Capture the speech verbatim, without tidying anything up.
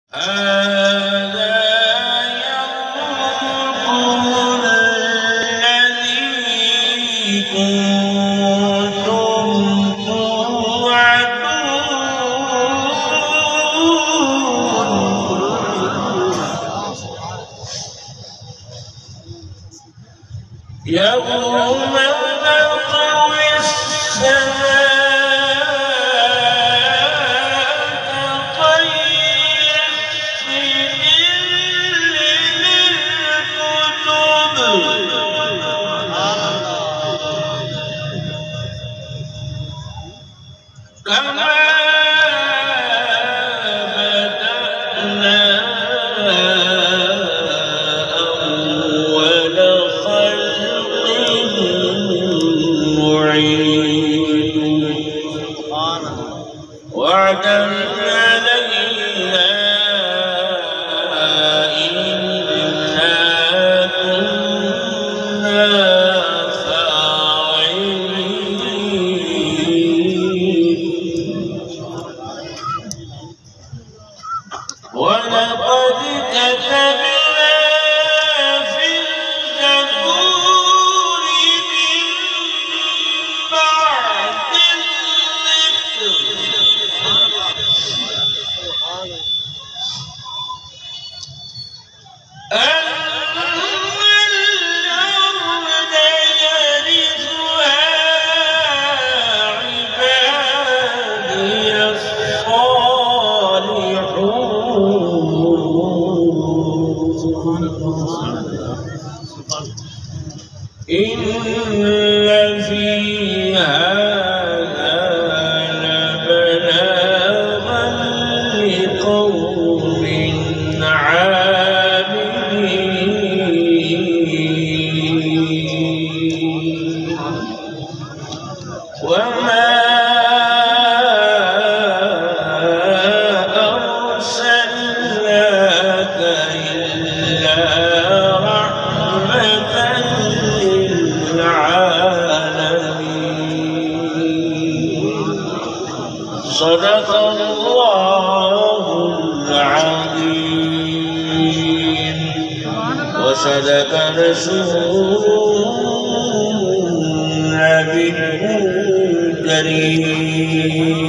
هذا يومكم الذي كنتم توعدون يوم نطوي السماء كطي السجل للكتب كما بدأنا أول خلق نعيد وعدا علينا إنا كنا فاعلين ولقد كتبنا في الزبور من بعد أن الأرض يرثها عبادي الصالحون إن في هذا لبلاغا لقوم عابدين وما أرسلناك إلا رحمة للعالمين صدق الله العظيم وصدق رسوله النبي الكريم.